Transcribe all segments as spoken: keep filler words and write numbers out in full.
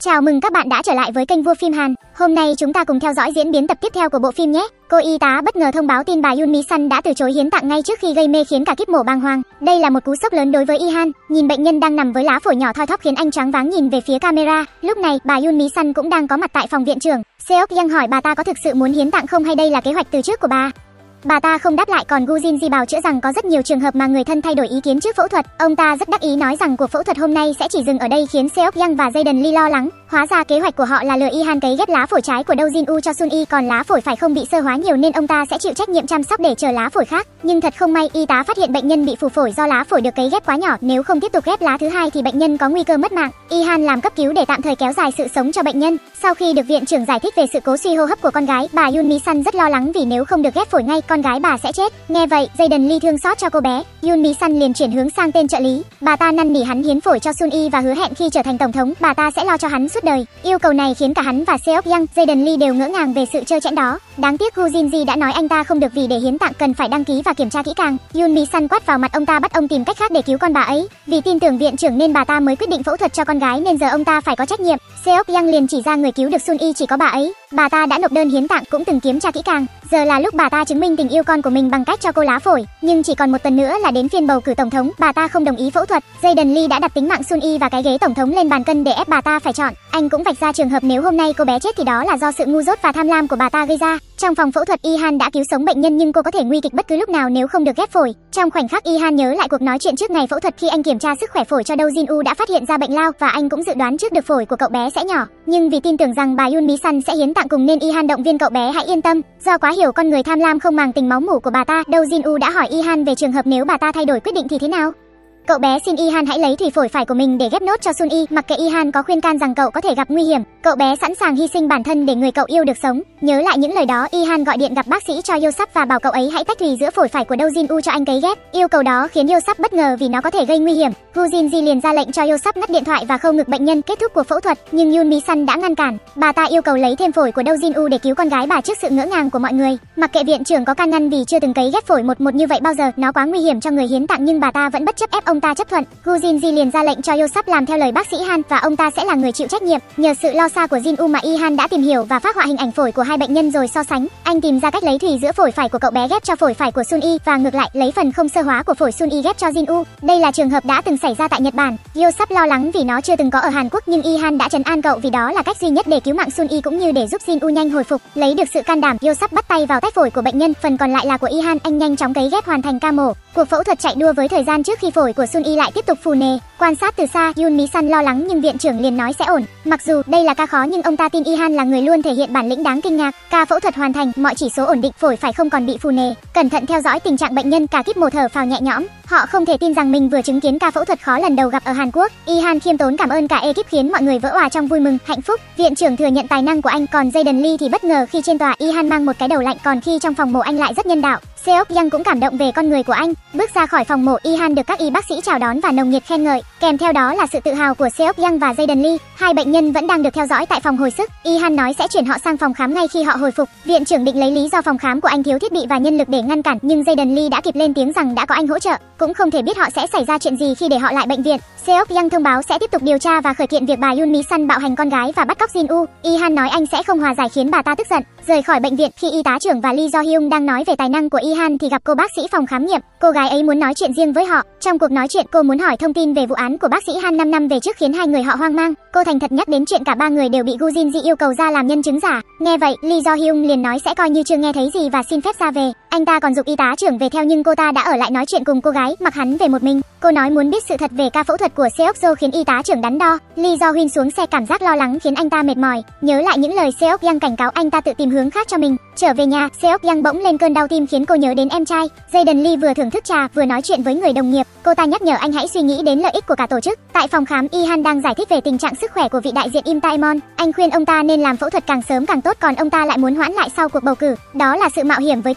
Chào mừng các bạn đã trở lại với kênh Vua Phim Hàn. Hôm nay chúng ta cùng theo dõi diễn biến tập tiếp theo của bộ phim nhé. Cô y tá bất ngờ thông báo tin bà Yoon Mi Sun đã từ chối hiến tạng ngay trước khi gây mê khiến cả kíp mổ bàng hoàng. Đây là một cú sốc lớn đối với Y Han. Nhìn bệnh nhân đang nằm với lá phổi nhỏ thoi thóp khiến anh choáng váng nhìn về phía camera. Lúc này, bà Yoon Mi Sun cũng đang có mặt tại phòng viện trưởng. Seok Young hỏi bà ta có thực sự muốn hiến tạng không hay đây là kế hoạch từ trước của bà. Bà ta không đáp lại, còn Gu Jin Ji bào chữa rằng có rất nhiều trường hợp mà người thân thay đổi ý kiến trước phẫu thuật. Ông ta rất đắc ý nói rằng cuộc phẫu thuật hôm nay sẽ chỉ dừng ở đây, khiến Seok Young và Jaden Lee lo lắng. Hóa ra kế hoạch của họ là lừa Y Han cấy ghép lá phổi trái của Do Jin Woo cho Sun Y, còn lá phổi phải không bị xơ hóa nhiều nên ông ta sẽ chịu trách nhiệm chăm sóc để chờ lá phổi khác. Nhưng thật không may, y tá phát hiện bệnh nhân bị phù phổi do lá phổi được cấy ghép quá nhỏ, nếu không tiếp tục ghép lá thứ hai thì bệnh nhân có nguy cơ mất mạng. Y Han làm cấp cứu để tạm thời kéo dài sự sống cho bệnh nhân. Sau khi được viện trưởng giải thích về sự cố suy hô hấp của con gái, bà Yoon Mi Sun rất lo lắng vì nếu không được ghép phổi ngay, con gái bà sẽ chết. Nghe vậy, Jaden Lee thương xót cho cô bé. Yoon Mi Sun liền chuyển hướng sang tên trợ lý. Bà ta năn nỉ hắn hiến phổi cho Sun Y và hứa hẹn khi trở thành tổng thống, bà ta sẽ lo cho hắn suốt đời. Yêu cầu này khiến cả hắn và Seok Young, Jaden Lee đều ngỡ ngàng về sự trơ trẽn đó. Đáng tiếc Gu Jin Ji đã nói anh ta không được, vì để hiến tạng cần phải đăng ký và kiểm tra kỹ càng. Yoon Mi Sun quát vào mặt ông ta, bắt ông tìm cách khác để cứu con bà ấy. Vì tin tưởng viện trưởng nên bà ta mới quyết định phẫu thuật cho con gái, nên giờ ông ta phải có trách nhiệm. Seok Young liền chỉ ra người cứu được Sun Y chỉ có bà ấy. Bà ta đã nộp đơn hiến tạng, cũng từng kiểm tra kỹ càng. Giờ là lúc bà ta chứng minh tình yêu con của mình bằng cách cho cô lá phổi. Nhưng chỉ còn một tuần nữa là đến phiên bầu cử tổng thống, bà ta không đồng ý phẫu thuật. Jaden Lee đã đặt tính mạng Sun Y và cái ghế tổng thống lên bàn cân để ép bà ta phải chọn. Anh cũng vạch ra trường hợp nếu hôm nay cô bé chết thì đó là do sự ngu dốt và tham lam của bà ta gây ra. Trong phòng phẫu thuật, Y Han đã cứu sống bệnh nhân nhưng cô có thể nguy kịch bất cứ lúc nào nếu không được ghép phổi. Trong khoảnh khắc, Y Han nhớ lại cuộc nói chuyện trước ngày phẫu thuật khi anh kiểm tra sức khỏe phổi cho Do Jin Woo đã phát hiện ra bệnh lao, và anh cũng dự đoán trước được phổi của cậu bé sẽ nhỏ. Nhưng vì tin tưởng rằng bà Yoon Mi Sun sẽ hiến tạng cùng nên Y Han động viên cậu bé hãy yên tâm. Do quá hiểu con người tham lam không màng tình máu mủ của bà ta, Do Jin Woo đã hỏi Y Han về trường hợp nếu bà ta thay đổi quyết định thì thế nào. Cậu bé xin Y Han hãy lấy thủy phổi phải của mình để ghép nốt cho Sun Y, mặc kệ Y Han có khuyên can rằng cậu có thể gặp nguy hiểm. Cậu bé sẵn sàng hy sinh bản thân để người cậu yêu được sống. Nhớ lại những lời đó, Y Han gọi điện gặp bác sĩ cho Yosap và bảo cậu ấy hãy tách thủy giữa phổi phải của Do Jin Woo cho anh cấy ghép. Yêu cầu đó khiến Yosap bất ngờ vì nó có thể gây nguy hiểm. Gu Jin Ji liền ra lệnh cho Yosap ngắt điện thoại và khâu ngực bệnh nhân. Kết thúc cuộc phẫu thuật, nhưng Yoon Mi Sun đã ngăn cản. Bà ta yêu cầu lấy thêm phổi của Do Jin Woo để cứu con gái bà trước sự ngỡ ngàng của mọi người. Mặc kệ viện trưởng có can ngăn vì chưa từng cấy ghép phổi một một như vậy bao giờ, nó quá nguy hiểm cho người hiến tạng, nhưng bà ta vẫn bất chấp ép ông ta chấp thuận. Gu Jin Ji liền ra lệnh cho Yosap làm theo lời bác sĩ Han và ông ta sẽ là người chịu trách nhiệm. Nhờ sự lo xa của Jin Woo mà Y Han đã tìm hiểu và phác họa hình ảnh phổi của hai bệnh nhân rồi so sánh. Anh tìm ra cách lấy thủy giữa phổi phải của cậu bé ghép cho phổi phải của Sun Y và ngược lại, lấy phần không sơ hóa của phổi Sun Y ghép cho Jin Woo. Đây là trường hợp đã từng xảy ra tại Nhật Bản. Yosap lo lắng vì nó chưa từng có ở Hàn Quốc, nhưng Y Han đã trấn an cậu vì đó là cách duy nhất để cứu mạng Sun Y cũng như để giúp Jin Woo nhanh hồi phục. Lấy được sự can đảm, Yosap bắt tay vào tách phổi của bệnh nhân, phần còn lại là của Y Han. Anh nhanh chóng cấy ghép hoàn thành ca mổ. Cuộc phẫu thuật chạy đua với thời gian trước khi phổi của Sun Y lại tiếp tục phù nề. Quan sát từ xa, Yoon Mi Sun lo lắng nhưng viện trưởng liền nói sẽ ổn. Mặc dù đây là ca khó nhưng ông ta tin Y Han là người luôn thể hiện bản lĩnh đáng kinh ngạc. Ca phẫu thuật hoàn thành, mọi chỉ số ổn định, phổi phải không còn bị phù nề. Cẩn thận theo dõi tình trạng bệnh nhân, cả kíp mổ thở phào nhẹ nhõm. Họ không thể tin rằng mình vừa chứng kiến ca phẫu thuật khó lần đầu gặp ở Hàn Quốc. Y Han khiêm tốn cảm ơn cả ekip khiến mọi người vỡ òa trong vui mừng, hạnh phúc. Viện trưởng thừa nhận tài năng của anh, còn Jaden Lee thì bất ngờ khi trên tòa Y Han mang một cái đầu lạnh, còn khi trong phòng mổ anh lại rất nhân đạo. Seok Young cũng cảm động về con người của anh. Bước ra khỏi phòng mổ, Y Han được các y bác sĩ chào đón và nồng nhiệt khen ngợi. Kèm theo đó là sự tự hào của Seok Young và Jaden Lee. Hai bệnh nhân vẫn đang được theo dõi tại phòng hồi sức. Y Han nói sẽ chuyển họ sang phòng khám ngay khi họ hồi phục. Viện trưởng định lấy lý do phòng khám của anh thiếu thiết bị và nhân lực để ngăn cản, nhưng Jaden Lee đã kịp lên tiếng rằng đã có anh hỗ trợ. Cũng không thể biết họ sẽ xảy ra chuyện gì khi để họ lại bệnh viện. Seok Young thông báo sẽ tiếp tục điều tra và khởi kiện việc bà Yoon Mi Sun bạo hành con gái và bắt cóc Jin Woo. Y Han nói anh sẽ không hòa giải khiến bà ta tức giận. Rời khỏi bệnh viện, khi y tá trưởng và Lee Jo Hyung đang nói về tài năng của Y Han thì gặp cô bác sĩ phòng khám nghiệm. Cô gái ấy muốn nói chuyện riêng với họ. Trong cuộc nói chuyện, cô muốn hỏi thông tin về vụ án của bác sĩ Han năm năm về trước khiến hai người họ hoang mang. Cô thành thật nhắc đến chuyện cả ba người đều bị Gu Jin Ji yêu cầu ra làm nhân chứng giả. Nghe vậy, Lee Jo Hyung liền nói sẽ coi như chưa nghe thấy gì và xin phép ra về. Anh ta còn giục y tá trưởng về theo nhưng cô ta đã ở lại nói chuyện cùng cô gái, mặc hắn về một mình. Cô nói muốn biết sự thật về ca phẫu thuật của Seok Jo khiến y tá trưởng đắn đo. Lee Jo Hyun xuống xe, cảm giác lo lắng khiến anh ta mệt mỏi. Nhớ lại những lời Seok Young cảnh cáo, anh ta tự tìm hướng khác cho mình. Trở về nhà, Seok Young bỗng lên cơn đau tim khiến cô nhớ đến em trai. Jaden Lee vừa thưởng thức trà vừa nói chuyện với người đồng nghiệp. Cô ta nhắc nhở anh hãy suy nghĩ đến lợi ích của cả tổ chức. Tại phòng khám, Y Han đang giải thích về tình trạng sức khỏe của vị đại diện Im Taemon. Anh khuyên ông ta nên làm phẫu thuật càng sớm càng tốt, còn ông ta lại muốn hoãn lại sau cuộc bầu cử. Đó là sự mạo hiểm với tính mạng, nhưng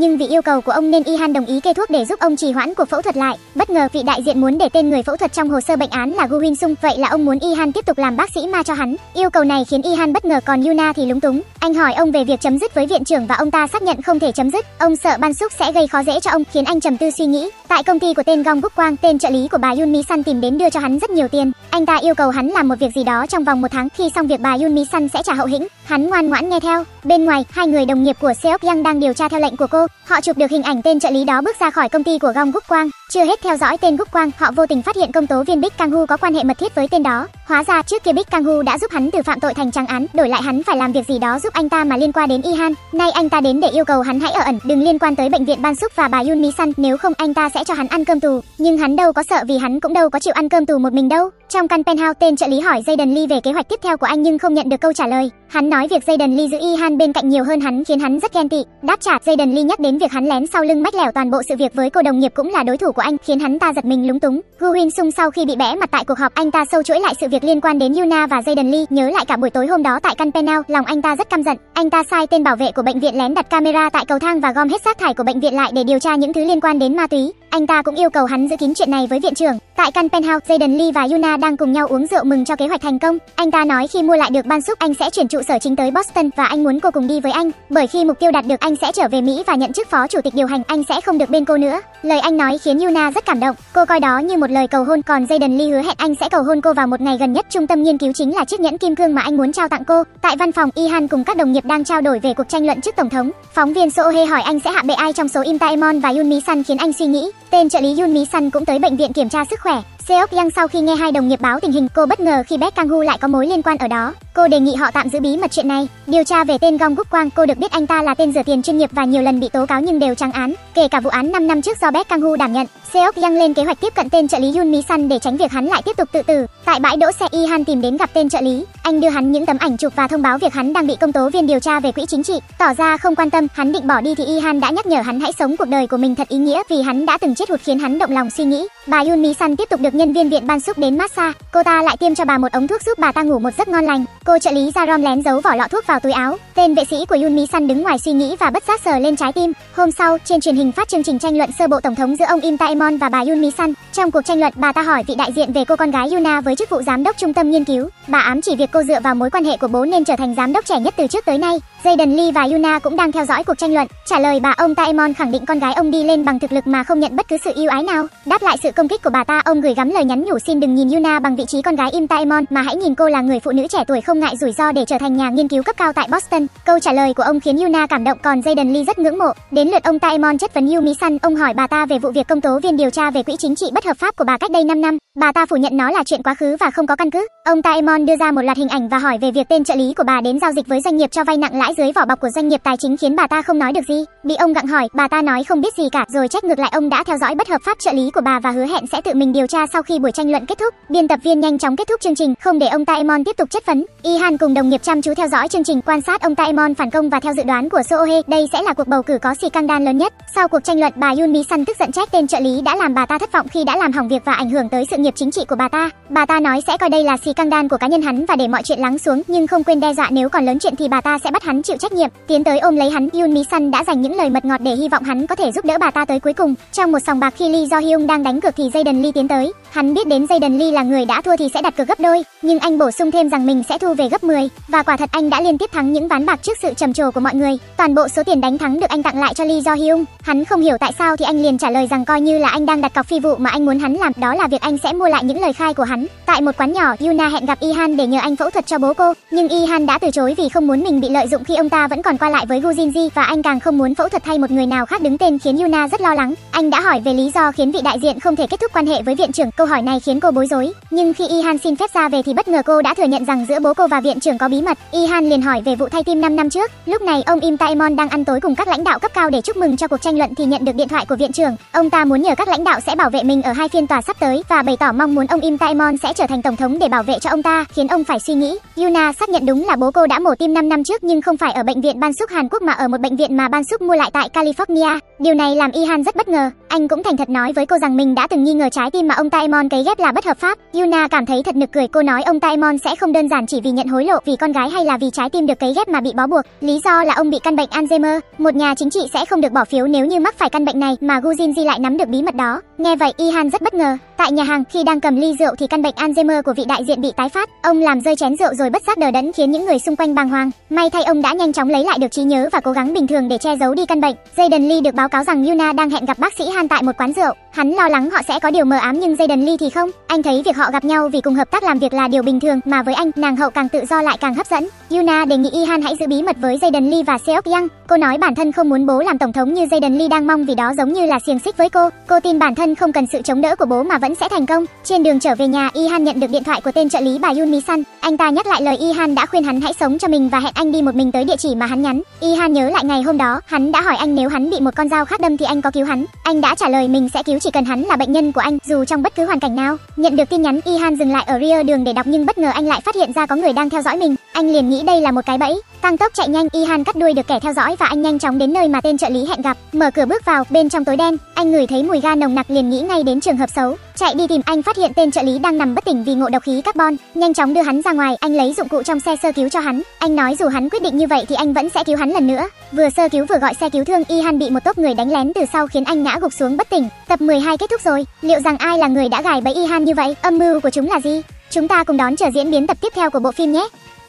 nhưng vì yêu cầu của ông nên Ihan đồng ý kê thuốc để giúp ông trì hoãn cuộc phẫu thuật lại. Bất ngờ vị đại diện muốn để tên người phẫu thuật trong hồ sơ bệnh án là Gu Huynh Sung, vậy là ông muốn Ihan tiếp tục làm bác sĩ ma cho hắn. Yêu cầu này khiến Ihan bất ngờ, còn Yuna thì lúng túng. Anh hỏi ông về việc chấm dứt với viện trưởng và ông ta xác nhận không thể chấm dứt. Ông sợ Ban Súc sẽ gây khó dễ cho ông, khiến anh trầm tư suy nghĩ. Tại công ty của tên Gong Guk Kwang, tên trợ lý của bà Yoon Mi Sun tìm đến đưa cho hắn rất nhiều tiền. Anh ta yêu cầu hắn làm một việc gì đó trong vòng một tháng, khi xong việc bà Yoon Mi Sun sẽ trả hậu hĩnh. Hắn ngoan ngoãn nghe theo. Bên ngoài, hai người đồng nghiệp của Seok Yang đang điều tra theo lệnh của cô. Họ chụp được hình ảnh tên trợ lý đó bước ra khỏi công ty của Gong Guk Kwang. Chưa hết theo dõi tên Guk Kwang, họ vô tình phát hiện công tố viên Big Kang Hu có quan hệ mật thiết với tên đó. Hóa ra trước kia Big Kang Hu đã giúp hắn từ phạm tội thành trắng án, đổi lại hắn phải làm việc gì đó giúp anh ta mà liên quan đến Ihan. Nay anh ta đến để yêu cầu hắn hãy ở ẩn, đừng liên quan tới bệnh viện Ban Súc và bà Yoon Mi Sun, nếu không anh ta sẽ cho hắn ăn cơm tù. Nhưng hắn đâu có sợ, vì hắn cũng đâu có chịu ăn cơm tù một mình đâu. Trong căn penthouse, tên trợ lý hỏi Jaden Lee về kế hoạch tiếp theo của anh nhưng không nhận được câu trả lời. Hắn nói việc Jaden Lee giữ Ihan bên cạnh nhiều hơn hắn khiến hắn rất ghen tị. Đáp trả, Jaden Lee nhắc đến việc hắn lén sau lưng mách lẻo toàn bộ sự việc với cô đồng nghiệp cũng là đối thủ của anh, khiến hắn ta giật mình lúng túng. Gu Huynh Sung sau khi bị bẽ mặt tại cuộc họp, anh ta sâu chuỗi lại sự việc liên quan đến Yuna và Jaden Lee, nhớ lại cả buổi tối hôm đó tại căn penthouse, lòng anh ta rất căm giận. Anh ta sai tên bảo vệ của bệnh viện lén đặt camera tại cầu thang và gom hết rác thải của bệnh viện lại để điều tra những thứ liên quan đến ma túy. Anh ta cũng yêu cầu hắn giữ kín chuyện này với viện trưởng. Tại căn penthouse, Jaden Lee và Yuna đang cùng nhau uống rượu mừng cho kế hoạch thành công. Anh ta nói khi mua lại được Ban Súc, anh sẽ chuyển trụ sở chính tới Boston và anh muốn cô cùng đi với anh, bởi khi mục tiêu đạt được anh sẽ trở về Mỹ và nhận chức phó chủ tịch điều hành, anh sẽ không được bên cô nữa. Lời anh nói khiến Yuna rất cảm động, cô coi đó như một lời cầu hôn, còn Jaden Lee hứa hẹn anh sẽ cầu hôn cô vào một ngày gần nhất. Trung tâm nghiên cứu chính là chiếc nhẫn kim cương mà anh muốn trao tặng cô. Tại văn phòng, Ihan cùng các đồng nghiệp đang trao đổi về cuộc tranh luận trước tổng thống. Phóng viên Sohe hỏi anh sẽ hạ bệ ai trong số Im Taemon và Yoon Mi Sun, khiến anh suy nghĩ. Tên trợ lý Yoon Mi Sun cũng tới bệnh viện kiểm tra sức khỏe. Seok Yang sau khi nghe hai đồng nghiệp báo tình hình, cô bất ngờ khi Baek Kang Hu lại có mối liên quan ở đó. Cô đề nghị họ tạm giữ bí mật chuyện này. Điều tra về tên Gong Guk Kwang, cô được biết anh ta là tên rửa tiền chuyên nghiệp và nhiều lần bị tố cáo nhưng đều trắng án, kể cả vụ án năm năm trước do Baek Kang Hu đảm nhận. Seok Yang lên kế hoạch tiếp cận tên trợ lý Yoon Mi Sun để tránh việc hắn lại tiếp tục tự tử. Tại bãi đỗ xe, Ihan tìm đến gặp tên trợ lý. Anh đưa hắn những tấm ảnh chụp và thông báo việc hắn đang bị công tố viên điều tra về quỹ chính trị. Tỏ ra không quan tâm, hắn định bỏ đi thì Ihan đã nhắc nhở hắn hãy sống cuộc đời của mình thật ý nghĩa, vì hắn đã từng chết hụt khiến hắn động lòng suy nghĩ. Bà Yoon Mi Sun tiếp tục được nhân viên viện Ban Súc đến massage. Cô ta lại tiêm cho bà một ống thuốc giúp bà ta ngủ một giấc ngon lành. Cô trợ lý Jarom lén giấu vỏ lọ thuốc vào túi áo. Tên vệ sĩ của Yoon Mi Sun đứng ngoài suy nghĩ và bất giác sờ lên trái tim. Hôm sau, trên truyền hình phát chương trình tranh luận sơ bộ tổng thống giữa ông Im Taemon và bà Yoon Mi Sun. Trong cuộc tranh luận, bà ta hỏi vị đại diện về cô con gái Yuna với chức vụ giám đốc trung tâm nghiên cứu. Bà ám chỉ việc cô dựa vào mối quan hệ của bố nên trở thành giám đốc trẻ nhất từ trước tới nay. Jaden Lee và Yuna cũng đang theo dõi cuộc tranh luận. Trả lời bà, ông Taemon khẳng định con gái ông đi lên bằng thực lực mà không nhận bất cứ sự ưu ái nào. Đáp lại sự công kích của bà ta, ông gửi gắm lời nhắn nhủ xin đừng nhìn Yuna bằng vị trí con gái Im Taemon mà hãy nhìn cô là người phụ nữ trẻ tuổi không ngại rủi ro để trở thành nhà nghiên cứu cấp cao tại Boston. Câu trả lời của ông khiến Yuna cảm động, còn Jaden Lee rất ngưỡng mộ. Đến lượt ông Taemon chất vấn Yoon Mi Sun, ông hỏi bà ta về vụ việc công tố viên điều tra về quỹ chính trị bất hợp pháp của bà cách đây năm năm. Bà ta phủ nhận nó là chuyện quá khứ và không có căn cứ. Ông Taemon đưa ra một loạt hình ảnh và hỏi về việc tên trợ lý của bà đến giao dịch với doanh nghiệp cho vay nặng lãi dưới vỏ bọc của doanh nghiệp tài chính, khiến bà ta không nói được gì. Bị ông gặng hỏi, bà ta nói không biết gì cả, rồi trách ngược lại ông đã theo dõi bất hợp pháp trợ lý của bà và hứa hẹn sẽ tự mình điều tra sau khi buổi tranh luận kết thúc. Biên tập viên nhanh chóng kết thúc chương trình, không để ông Taemon tiếp tục chất vấn. Ihan cùng đồng nghiệp chăm chú theo dõi chương trình, quan sát ông Taemon phản công và theo dự đoán của Sohe, đây sẽ là cuộc bầu cử có scandal lớn nhất. Sau cuộc tranh luận, bà Yoon Mi Sun tức giận trách tên trợ lý đã làm bà ta thất vọng khi đã làm hỏng việc và ảnh hưởng tới sự nghiệp chính trị của bà ta. Bà ta nói sẽ coi đây là scandal của cá nhân hắn và để mọi chuyện lắng xuống, nhưng không quên đe dọa nếu còn lớn chuyện thì bà ta sẽ bắt hắn chịu trách nhiệm. Tiến tới ôm lấy hắn, Yoon Mi Sun đã dành những lời mật ngọt để hy vọng hắn có thể giúp đỡ bà ta tới cuối cùng. Trong một sòng bạc, khi Lee Jo Hyung đang đánh cược thì Jaden Lee tiến tới. Hắn biết đến Jaden Lee là người đã thua thì sẽ đặt cược gấp đôi, nhưng anh bổ sung thêm rằng mình sẽ thu về gấp mười, và quả thật anh đã liên tiếp thắng những ván bạc trước sự trầm trồ của mọi người. Toàn bộ số tiền đánh thắng được anh tặng lại cho Lee Jo Hyung. Hắn không hiểu tại sao thì anh liền trả lời rằng coi như là anh đang đặt cọc phi vụ mà anh muốn hắn làm, đó là việc anh sẽ mua lại những lời khai của hắn. Tại một quán nhỏ, Yuna hẹn gặp Ihan để nhờ anh phẫu thuật cho bố cô, nhưng Ihan đã từ chối vì không muốn mình bị lợi dụng khi ông ta vẫn còn qua lại với Gu Jinji, và anh càng không muốn phẫu thuật thay một người nào khác đứng tên, khiến Yuna rất lo lắng. Anh đã hỏi về lý do khiến vị đại diện không thể kết thúc quan hệ với viện trưởng. Câu hỏi này khiến cô bối rối, nhưng khi Ihan xin phép ra về thì bất ngờ cô đã thừa nhận rằng giữa bố cô và viện trưởng có bí mật. Ihan liền hỏi về vụ thay tim năm năm trước. Lúc này ông Im Taemon đang ăn tối cùng các lãnh đạo cấp cao để chúc mừng cho cuộc tranh luận thì nhận được điện thoại của viện trưởng. Ông ta muốn nhờ các lãnh đạo sẽ bảo vệ mình ở hai phiên tòa sắp tới và bày tỏ mong muốn ông Im Taemon sẽ trở thành tổng thống để bảo vệ cho ông ta, khiến ông phải suy nghĩ. Yuna xác nhận đúng là bố cô đã mổ tim năm năm trước, nhưng không phải ở bệnh viện Ban Súc Hàn Quốc mà ở một bệnh viện mà Ban Súc mua lại tại California. Điều này làm Ihan rất bất ngờ. Anh cũng thành thật nói với cô rằng mình đã từng nghi ngờ trái tim mà ông Taemon cấy ghép là bất hợp pháp. Yuna cảm thấy thật nực cười. Cô nói ông Taemon sẽ không đơn giản chỉ vì vì nhận hối lộ vì con gái hay là vì trái tim được cấy ghép mà bị bó buộc. Lý do là ông bị căn bệnh Alzheimer. Một nhà chính trị sẽ không được bỏ phiếu nếu như mắc phải căn bệnh này, mà Gu Jinji lại nắm được bí mật đó. Nghe vậy, Ihan rất bất ngờ. Tại nhà hàng, khi đang cầm ly rượu thì căn bệnh Alzheimer của vị đại diện bị tái phát. Ông làm rơi chén rượu rồi bất giác đờ đẫn khiến những người xung quanh bàng hoàng. May thay ông đã nhanh chóng lấy lại được trí nhớ và cố gắng bình thường để che giấu đi căn bệnh. Jaden Lee được báo cáo rằng Yuna đang hẹn gặp bác sĩ Han tại một quán rượu. Hắn lo lắng họ sẽ có điều mờ ám nhưng Jaden Lee thì không. Anh thấy việc họ gặp nhau vì cùng hợp tác làm việc là điều bình thường, mà với anh, nàng hậu càng tự do lại càng hấp dẫn. Yuna đề nghị Ihan hãy giữ bí mật với Jaden Lee và Seok Young. Cô nói bản thân không muốn bố làm tổng thống như Jaden Lee đang mong vì đó giống như là xiềng xích với cô. Cô tin bản thân không cần sự chống đỡ của bố mà vẫn sẽ thành công. Trên đường trở về nhà, Ihan nhận được điện thoại của tên trợ lý bà Yoon Mi Sun. Anh ta nhắc lại lời Ihan đã khuyên hắn hãy sống cho mình và hẹn anh đi một mình tới địa chỉ mà hắn nhắn. Ihan nhớ lại ngày hôm đó, hắn đã hỏi anh nếu hắn bị một con dao khác đâm thì anh có cứu hắn. Anh đã trả lời mình sẽ cứu chỉ cần hắn là bệnh nhân của anh, dù trong bất cứ hoàn cảnh nào. Nhận được tin nhắn, Ihan dừng lại ở rear đường để đọc nhưng bất ngờ anh lại phát hiện ra có người đang theo dõi mình. Anh liền nghĩ đây là một cái bẫy. Tăng tốc chạy nhanh, Ihan cắt đuôi được kẻ theo dõi và anh nhanh chóng đến nơi mà tên trợ lý hẹn gặp. Mở cửa bước vào, bên trong tối đen, anh ngửi thấy mùi ga nồng nặc liền nghĩ ngay đến trường hợp xấu. Chạy đi tìm, anh phát hiện tên trợ lý đang nằm bất tỉnh vì ngộ độc khí carbon. Nhanh chóng đưa hắn ra ngoài, anh lấy dụng cụ trong xe sơ cứu cho hắn. Anh nói dù hắn quyết định như vậy thì anh vẫn sẽ cứu hắn lần nữa. Vừa sơ cứu vừa gọi xe cứu thương, Ihan bị một tốp người đánh lén từ sau khiến anh ngã gục xuống bất tỉnh. Tập mười hai kết thúc rồi. Liệu rằng ai là người đã gài bẫy Ihan như vậy? Âm mưu của chúng là gì? Chúng ta cùng đón chờ diễn biến tập tiếp theo của bộ phim nhé.